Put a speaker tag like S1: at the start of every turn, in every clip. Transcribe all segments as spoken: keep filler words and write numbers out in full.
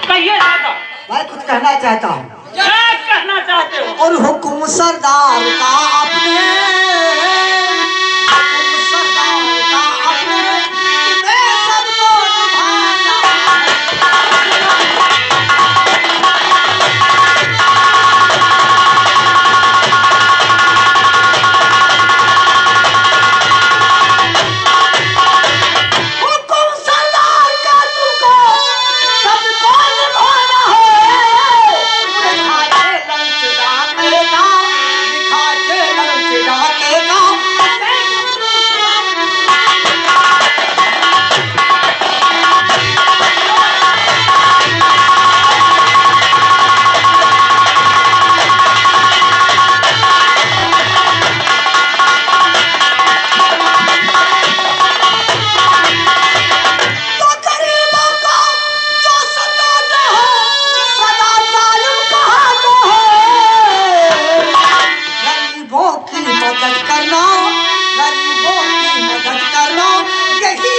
S1: कहिए दादा।
S2: मैं कुछ कहना चाहता हूँ।
S1: क्या कहना चाहते हो?
S2: और हुकुम सरदार का अपने, हुकुम सरदार का अपने, तुम्हें सबको निभाना। हुकुम सरदार का तुमको सबको निभाना है। दिखाचे लंच डाकेगा, दिखाचे लंच डाकेगा। तो गरीबों को जो सताते हो, सदा जालिम कहते हो। गरीबों की मदद करना, गरीबों की मदद करना, यही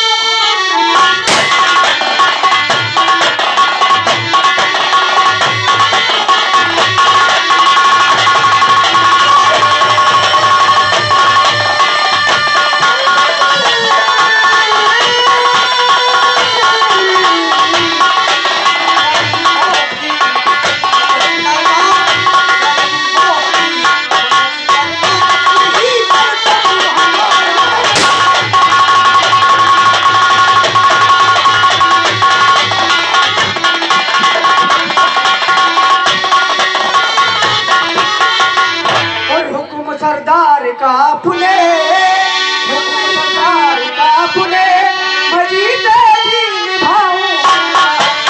S2: सरदार का फुले, हुकुम सरदार का फुले, मजीद भी निभाऊंगा।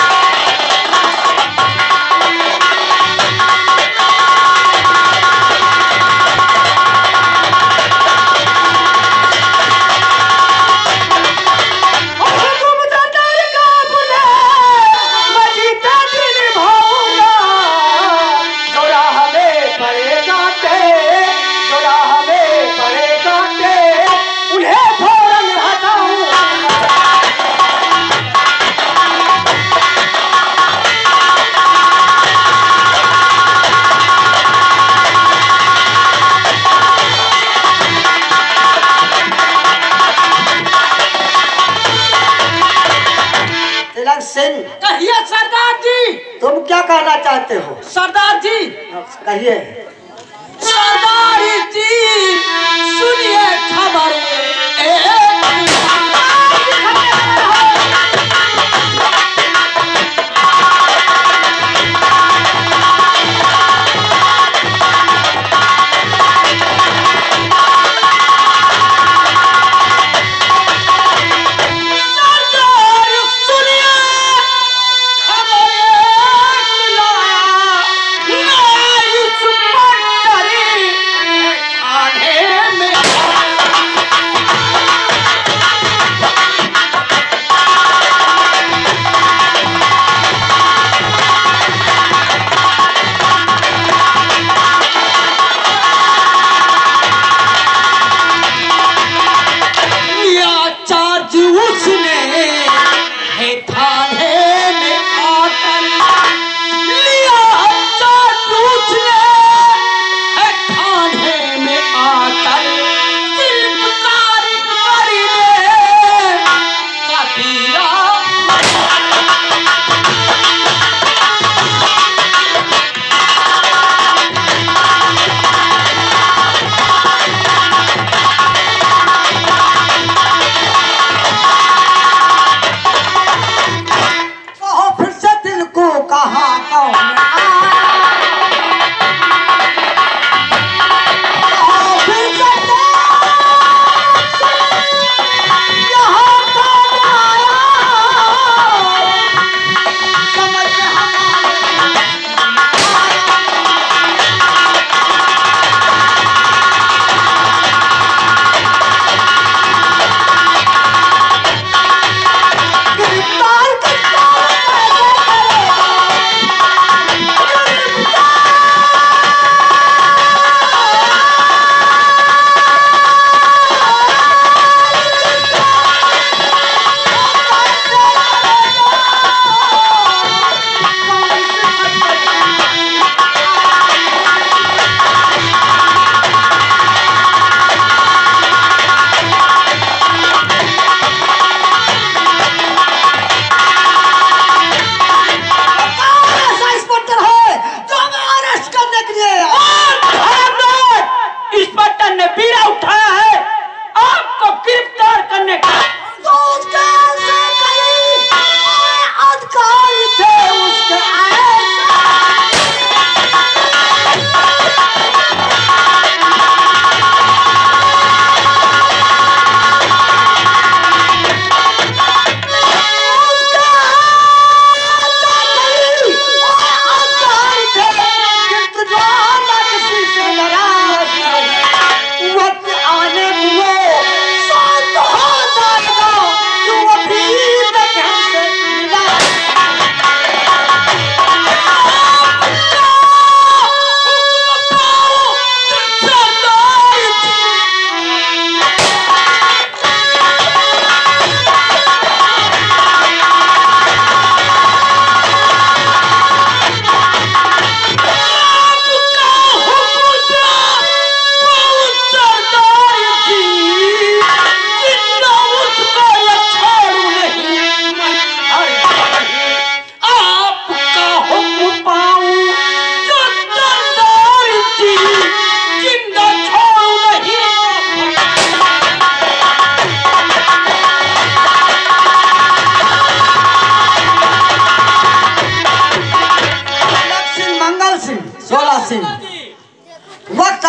S2: हुकुम सरदार का फुले, मजीद भी निभाऊंगा। जो राह में पड़े कांटे, जो राह में पड़े कांटे, उन्हें फौरन हटाऊंगा। तिलक सिंह,
S1: कहिए सरदार जी।
S2: तुम क्या कहना चाहते हो?
S1: सरदार जी,
S2: कहिए।
S1: सरदार जी सुनिए खबर एक। सरदार सुनिए खबर एक लाया, मैं इस पटरी खाने में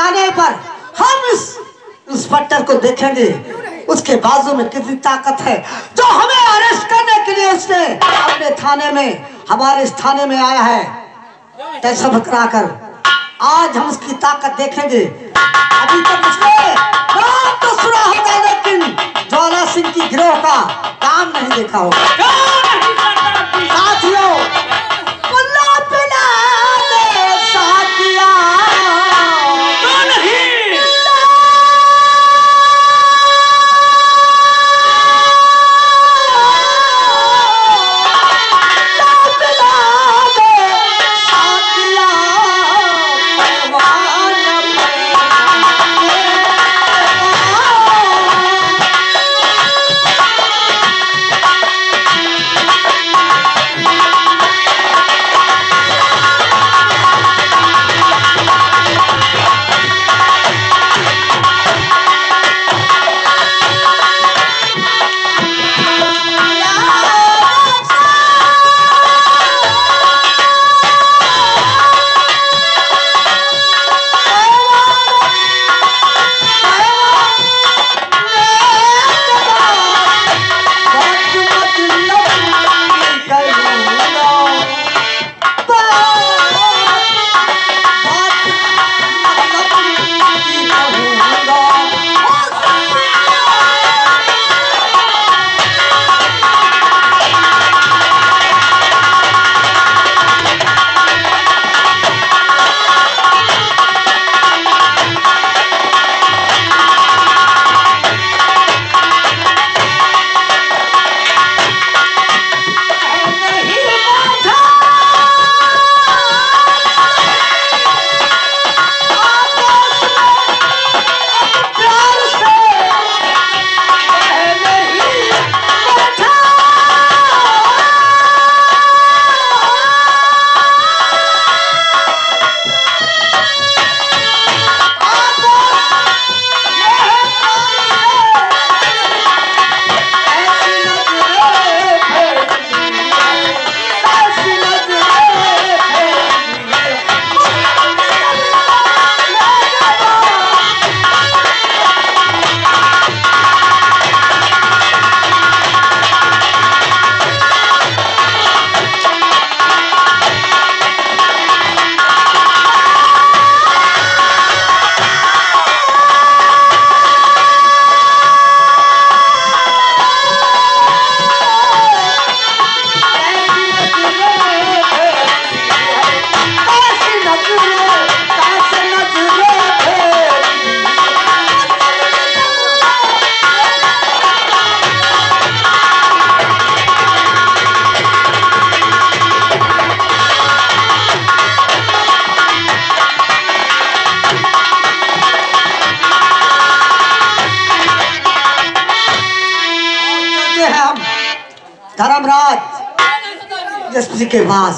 S2: जाने पर हम इस इंस्पेक्टर को देखेंगे उसके बाजू में कितनी ताकत है जो हमें अरेस्ट करने के लिए उसने अपने थाने में हमारे इस थाने में आया है। कैसा भकरा कर आज हम उसकी ताकत देखेंगे। अभी तक उसने नाम तो सुना होगा लेकिन ज्वाला सिंह की गिरोह का काम नहीं देखा होगा। साथियों मुल्ला पिला दे साथिया धर्मराज एसपी के पास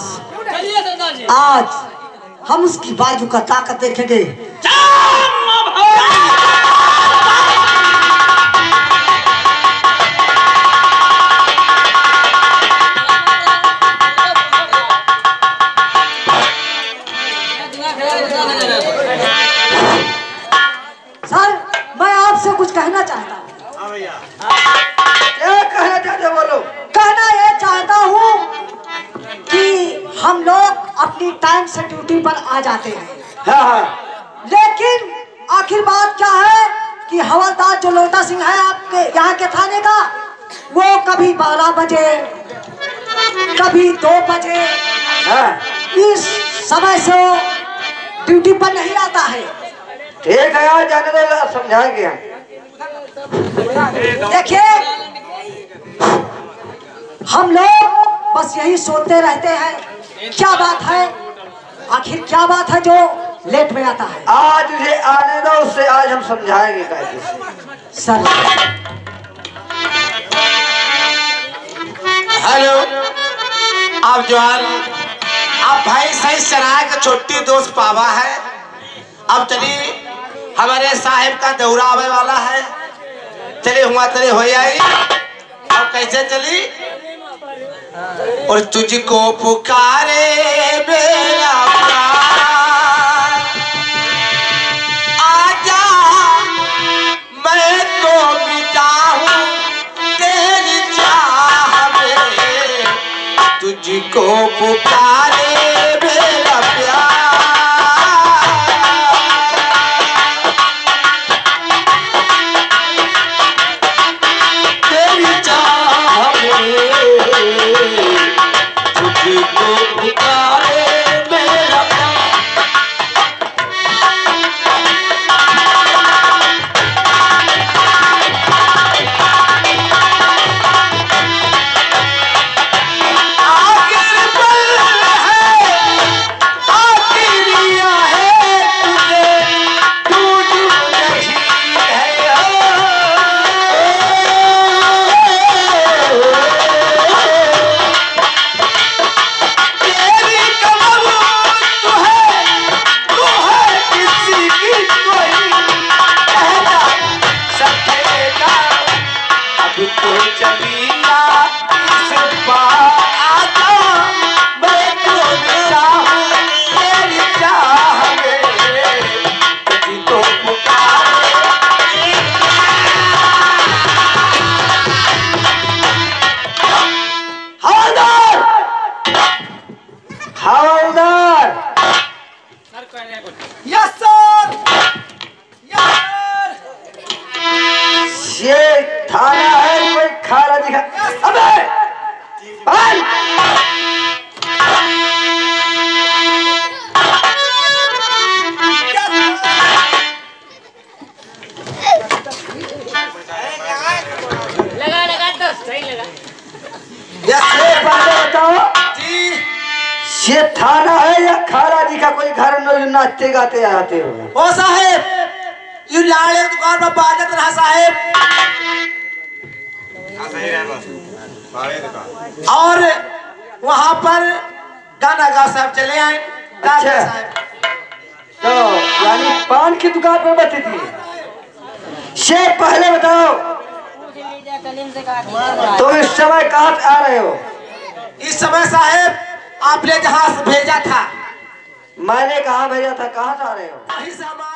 S2: आज हम उसकी बाजू का ताकत देखेंगे। सर मैं आपसे कुछ कहना चाहता हूँ। क्या कहना चाहते बोलो। कहना ये चाहता हूँ कि हम लोग अपनी टाइम से ड्यूटी पर आ जाते हैं। हाँ हाँ। लेकिन आखिर बात क्या है कि हवलदार जो लोटा सिंह है आपके यहाँ के थाने का, वो कभी बारह बजे कभी दो बजे हाँ। इस समय से ड्यूटी पर नहीं आता है। ठीक है यार, जाने दो, समझाएंगे हम। देखिए हम लोग बस यही सोचते रहते हैं क्या बात है, आखिर क्या बात है जो लेट में आता है। आज उसे आने दो, उससे आज हम समझाएंगे कैसे। सर
S3: हेलो, आप जवान, आप भाई सही सराय का छोटी दोस्त पावा है। अब चलिए हमारे साहिब का दौरा आने वाला है, चलिए हुआ तले हो आई। अब कैसे चली? और तुझको पुकारे मेरा प्राण, तुझको पुकारे मेरा प्यार, तेरी चाह में तुझको पुकारे मेरा प्यार।
S4: ये थाना है या खाला जी का कोई घर में नाचते गाते आते हो?
S3: ओ साहेब, ये लाड़े दुकान में बाजत रहा साहेब, और वहाँ पर गाना गा साहब चले आए।
S4: अच्छा, तो यानी पान की दुकान पर बैठी थी। शेर पहले बताओ, तो इस समय कहाँ आ रहे हो?
S3: इस समय साहेब आपने जहाँ भेजा था।
S4: मैंने कहाँ भेजा था? कहाँ से आ रहे हो?
S3: इस समय